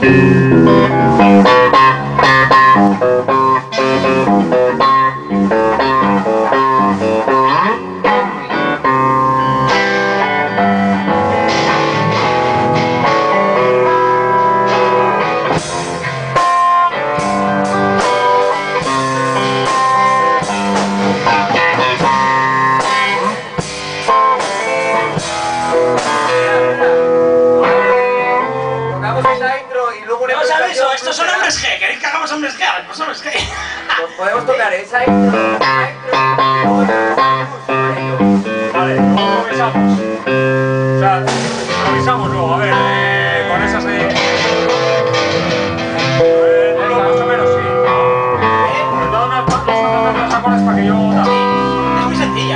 Estos son hombres G, ¿queréis que hagamos hombres G? Pues hombres G. Podemos tocar esa intro. Vale, ¿cómo improvisamos? O sea, improvisamos luego, a ver, con esas de... más o menos, sí. Pues da unos acordes para que yo también. Es muy sencilla,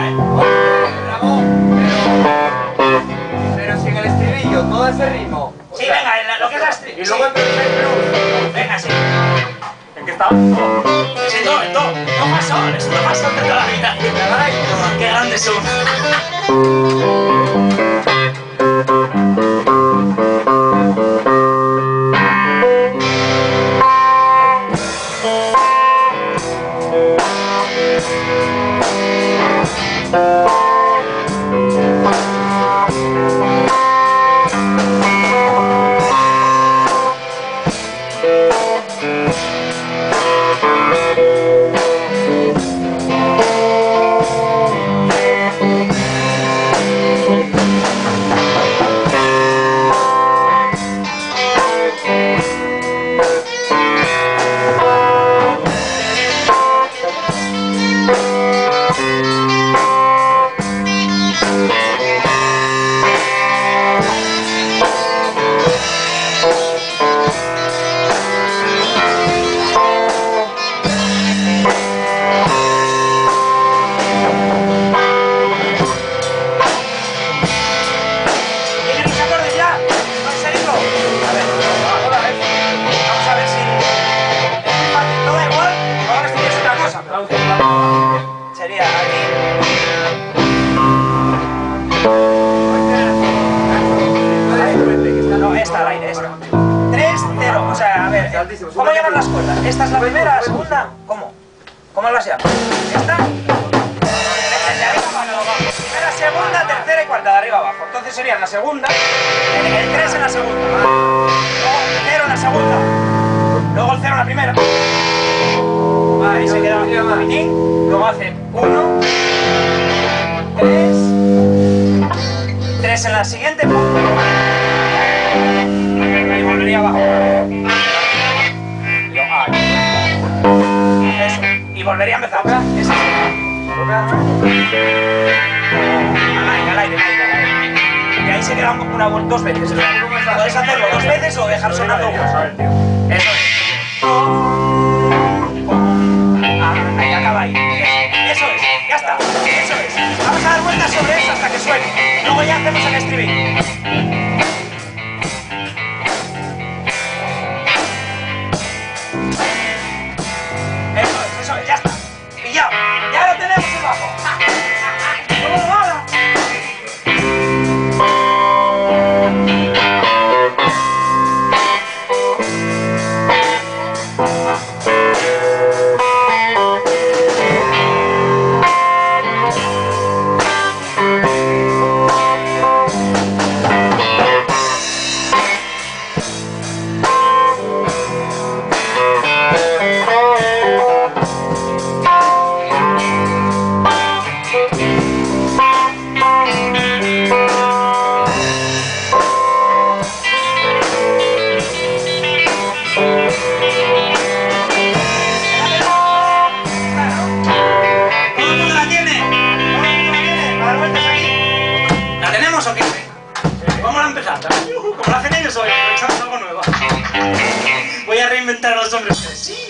Pero sin el estribillo, todo ese ritmo. Sí, venga, lo que es la estribillo. Y luego empieza el blues. Venga, sí. ¿En qué está? Sí, no más sol, es lo más sol de toda la vida. Qué grandes son. Sería aquí. No, esta al aire, esta. 3, 0. O sea, a ver, ¿cómo llaman las cuerdas? ¿Esta es la primera, la segunda? ¿Cómo? ¿Cómo las llaman? ¿Esta? De arriba abajo. Primera, segunda, tercera y cuarta, de arriba abajo. Entonces serían la segunda, el 3 en la segunda, ¿vale? Luego el 0 en la segunda, luego el 0 en la primera. Ahí se queda un pitín. Luego hacen 1, 3 en la siguiente, y volvería abajo. Y luego, eso. Y volvería a empezar. Eso. Al aire. Y ahí se queda dos veces. Puedes hacerlo 2 veces o dejar sonando uno. Eso es. Ahí acaba ahí. Eso es, ya está. Eso es. Vamos a dar vueltas sobre eso hasta que suene. Luego ya hacemos el estribillo. Eso es, ya está. Pillado. Ya lo tenemos el bajo. ¿Cómo mola? Como lo hacen ellos hoy, aprovechamos algo nuevo. Voy a reinventar a los hombres. Sí.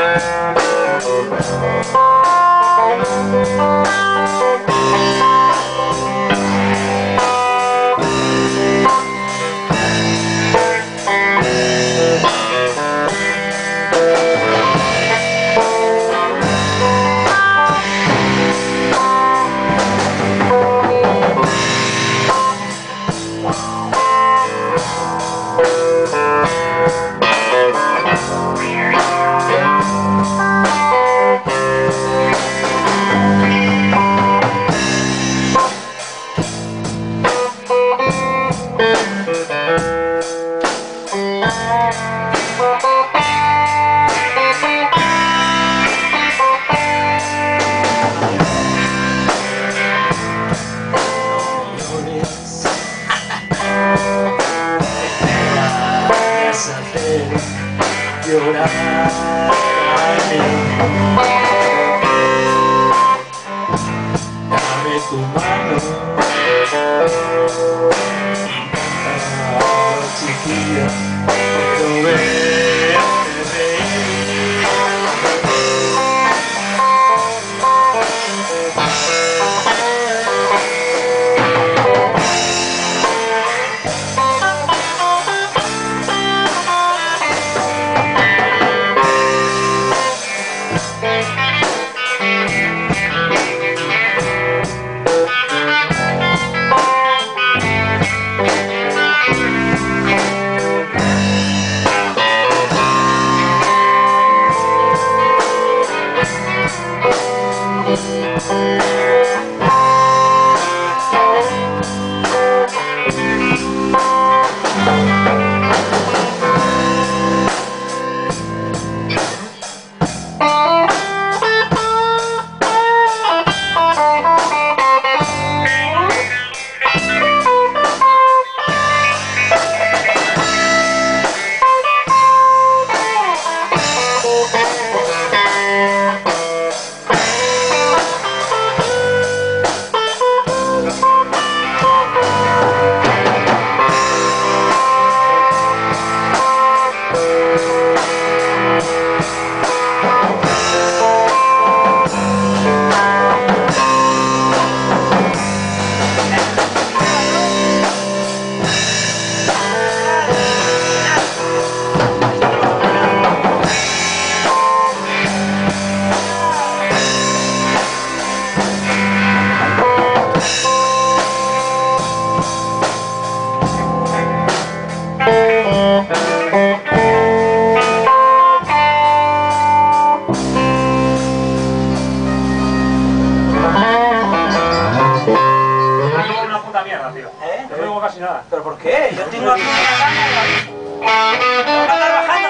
Llorar dame tu mano chiquilla, quiero verte reír. ¿Eh? No digo casi nada. ¿Pero por qué? Yo tengo aquí una gana. Tengo que andar bajando